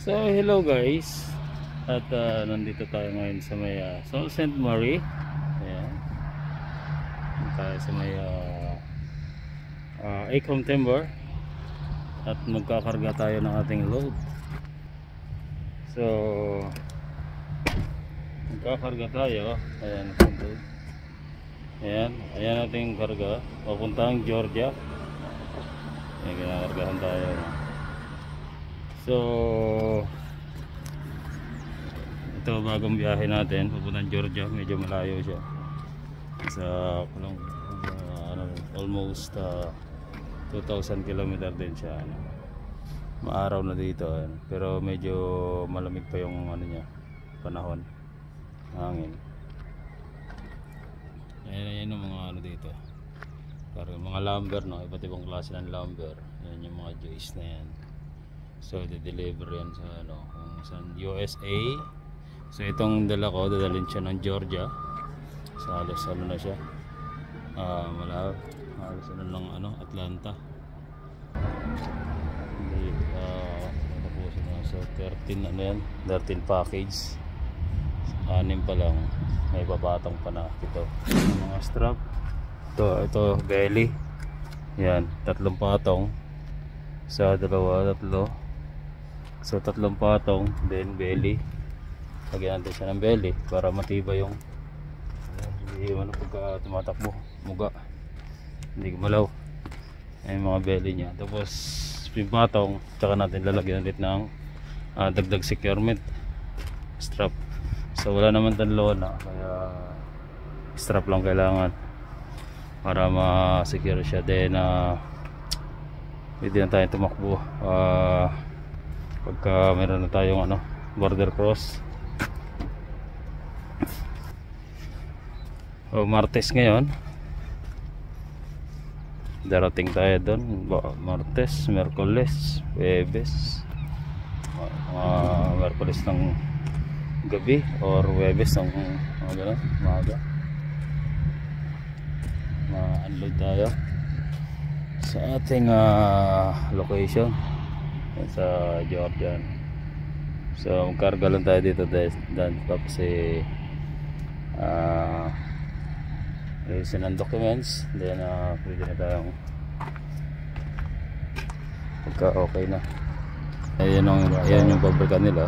So hello guys, at nandito tayo ngayon sa may Sault Ste. Marie. Ayan, tayo sa may Acom Timber at magkakarga tayo ng ating load. So magkakarga tayo. Ayan, ayan ating karga papuntang Georgia. Ayan, kinakargahan tayo. So ito bagong biyahe natin papuntang Georgia, medyo malayo siya sa almost 2,000 km din siya. Maaraw na dito pero medyo malamig pa yung niya, panahon, hangin. Ayan yung mga dito, parang mga lumber, no? Iba't ibang klase ng lumber. Ayan yung mga joist na yan. So de-deliver yan sa sa USA. So itong dala ko, dadalhin siya ng Georgia. So halos na siya, halos ng Atlanta. Hindi tapusin na. So 13 yan, 13 package. 6 pa lang, may papatong pa na ito. Mga strap. Ito belly. Yan, 3 patong. Sa tatlo. So 3 patong, then belly. Lagyan natin siya ng belly para matibay yung hindi pagka tumatakbo, muga, hindi gumalaw. Ay mga belly niya. Tapos yung patong, tsaka natin lalagyan ulit ng dagdag securement strap. So wala naman tanlo na, kaya strap lang kailangan para ma-secure siya. Then pwede na tayo tumakbo pagka meron na tayong border cross. Martes ngayon, darating tayo doon. Martes, Merkules, Huwebes, Merkules ng gabi or Huwebes ng umaga, ma-unload tayo sa ating location sa Georgia. So magkarga lang tayo dito dan, tapos ayusin ang documents, then pwede na tayong pagka okay na. Ayan yung pabrika nila.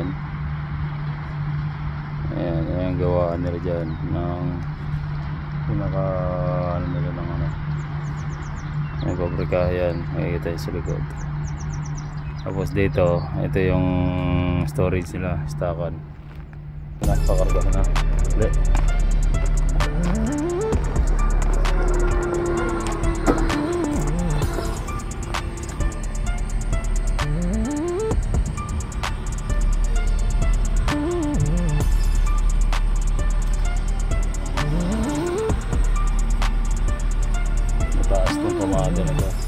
Ayan yung gawaan nila dyan ng pinaka nila ng yung pabrika. Ayan, makikita yung sa likod. Tapos dito, ito yung storage nila, stockan. Pakarga na ulit. Mataas itong pamada na ito.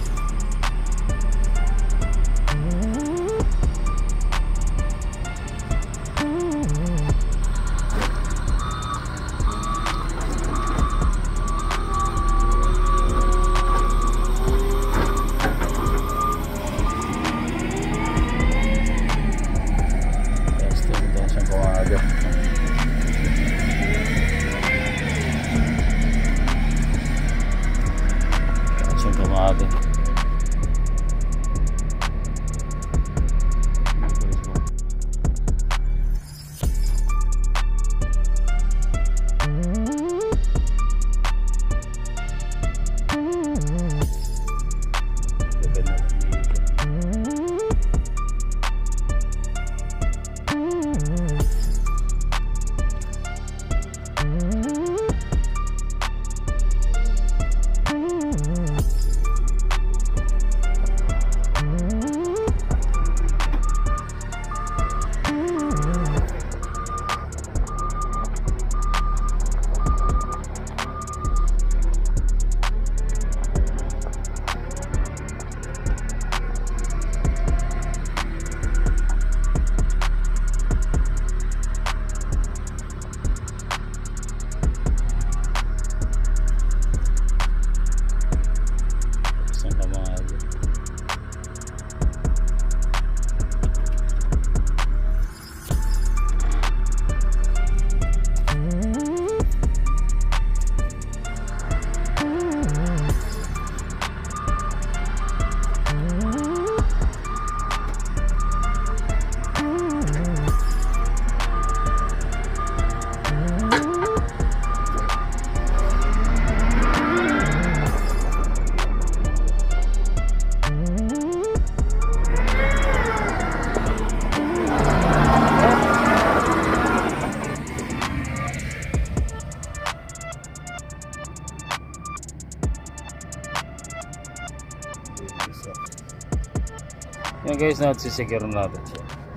guys, na sisecure natin siya.